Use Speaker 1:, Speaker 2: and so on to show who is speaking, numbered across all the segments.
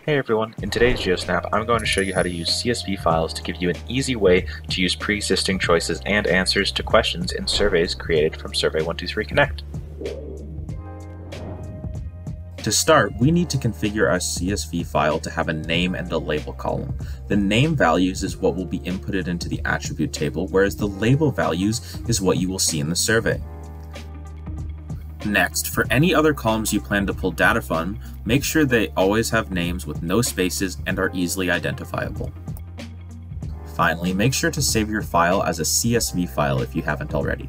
Speaker 1: Hey everyone, in today's GeoSnap, I'm going to show you how to use CSV files to give you an easy way to use pre-existing choices and answers to questions in surveys created from Survey123 Connect.
Speaker 2: To start, we need to configure our CSV file to have a name and a label column. The name values is what will be inputted into the attribute table, whereas the label values is what you will see in the survey. Next, for any other columns you plan to pull data from, make sure they always have names with no spaces and are easily identifiable. Finally, make sure to save your file as a CSV file if you haven't already.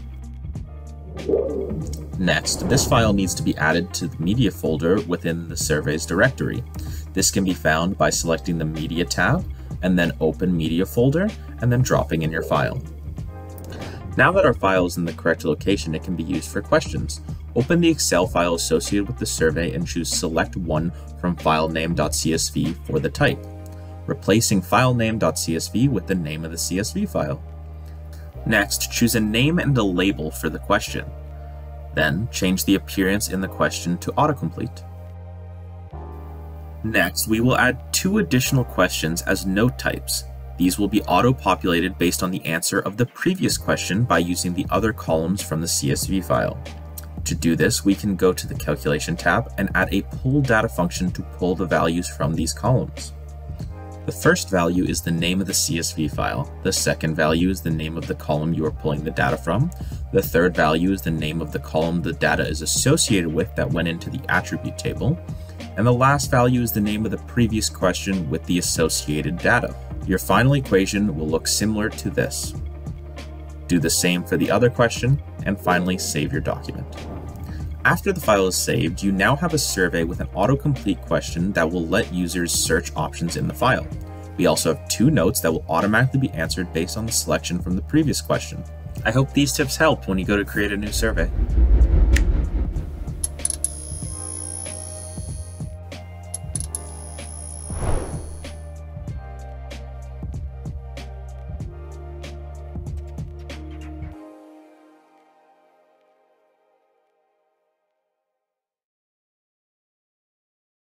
Speaker 2: Next, this file needs to be added to the media folder within the surveys directory. This can be found by selecting the Media tab, and then Open Media folder, and then dropping in your file. Now that our file is in the correct location, it can be used for questions. Open the Excel file associated with the survey and choose Select One from filename.csv for the type, replacing filename.csv with the name of the CSV file. Next, choose a name and a label for the question. Then, change the appearance in the question to autocomplete. Next, we will add 2 additional questions as note types. These will be auto-populated based on the answer of the previous question by using the other columns from the CSV file. To do this, we can go to the Calculation tab and add a pull data function to pull the values from these columns. The first value is the name of the CSV file, the second value is the name of the column you are pulling the data from, the third value is the name of the column the data is associated with that went into the attribute table, and the last value is the name of the previous question with the associated data. Your final equation will look similar to this. Do the same for the other question, and finally save your document. After the file is saved, you now have a survey with an autocomplete question that will let users search options in the file. We also have 2 notes that will automatically be answered based on the selection from the previous question. I hope these tips helped when you go to create a new survey.